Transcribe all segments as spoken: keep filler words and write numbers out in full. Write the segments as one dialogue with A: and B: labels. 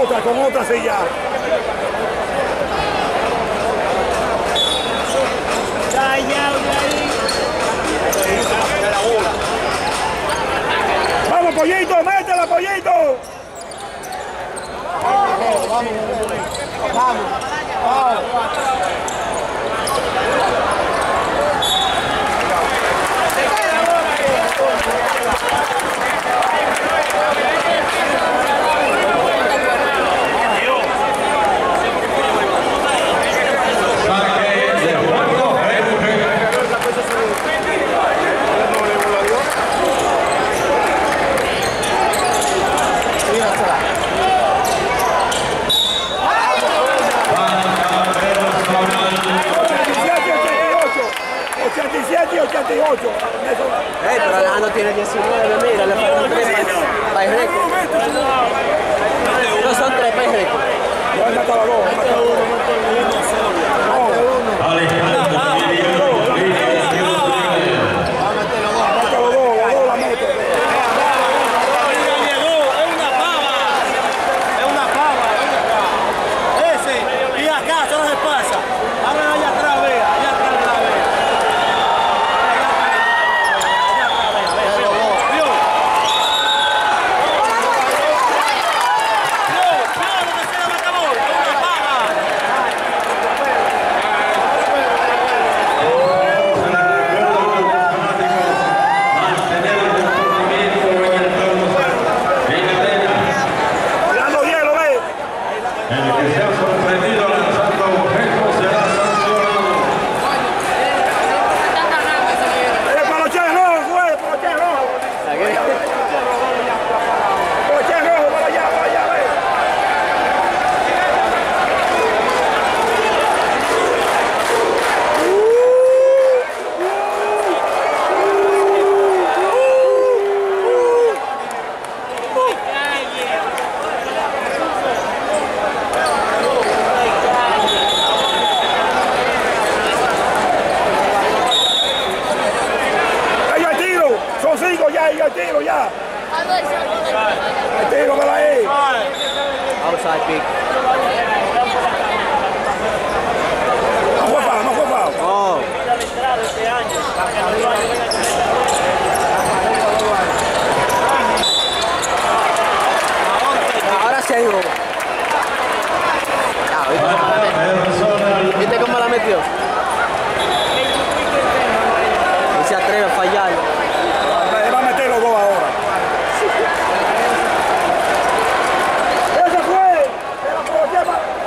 A: otra, con otra silla. Vamos, Pollito, métela, Pollito.
B: Vamos, vamos, vamos. Vamos.
A: ochenta y siete y ochenta y ocho.
B: Hey, pero Alejandro tiene diecinueve, mira, le faltan tres para el récord. No son tres para el récord.
A: No, no estaba dos. El tiro ya. El tiro para ahí.
B: Outside pick.
A: No fue foul, no fue foul.
B: Oh. Ahora sí hay uno. ¿Viste cómo la metió? Y se atreve a fallar.
A: Va a meter los dos ahora. ¡Esa fue! ¡Se la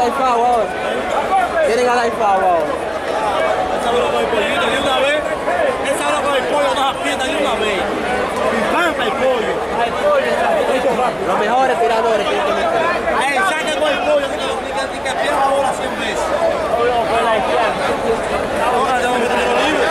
B: dar FAO ahora. Vienen a dar FAO ahora.
C: Esa habla con el pollito de una vez. Esa habla con el pollo, nos aprieta de una vez. Me encanta el pollo.
B: Los mejores tiradores que hay que meter.
C: Ey, saca con el pollo, que que pierda la bola cien veces. Ahora tengo que tenerlo libre.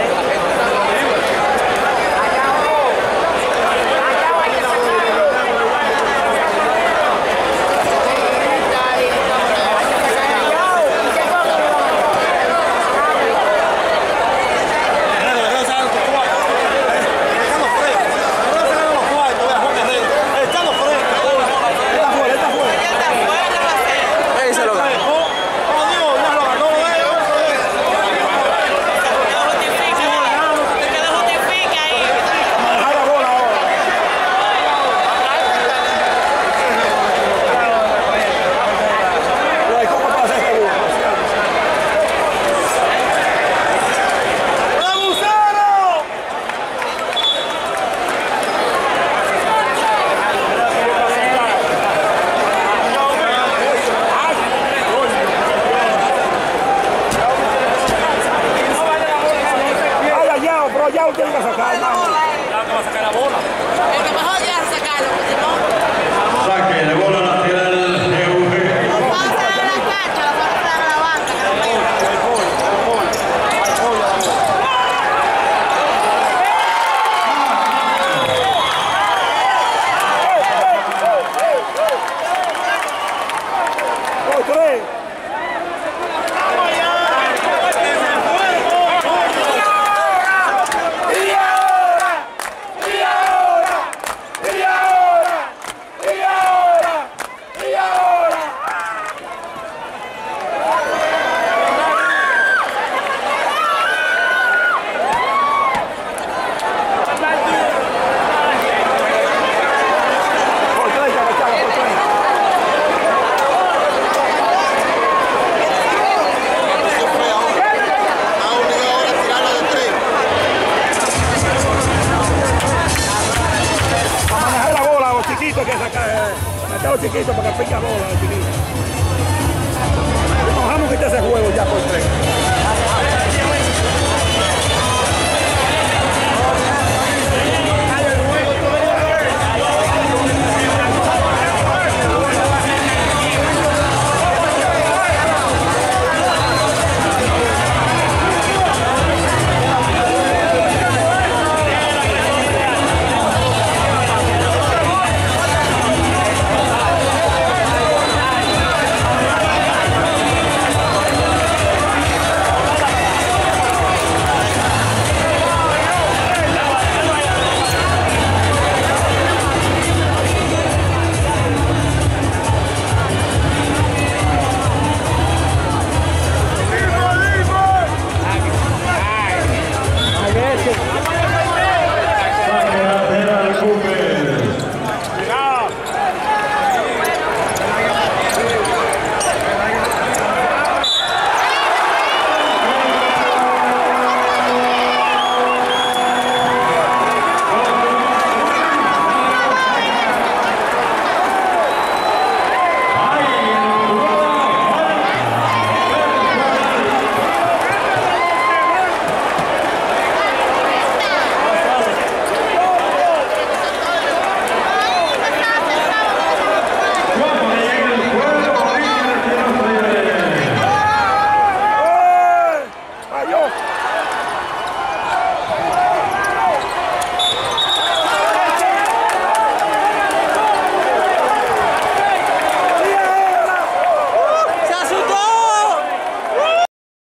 A: Ya lo tienen que sacar, hermano.
C: Ya que va a sacar la bola.
D: El que mejor llega a sacarlo, porque si no...
E: Saque de bola lateral de Eugenio.
D: Pasa a la cancha, la pasa a la banca, que no pega.
A: Dos, tres. Chiquito que sacar, eh, chiquito para que pique bola.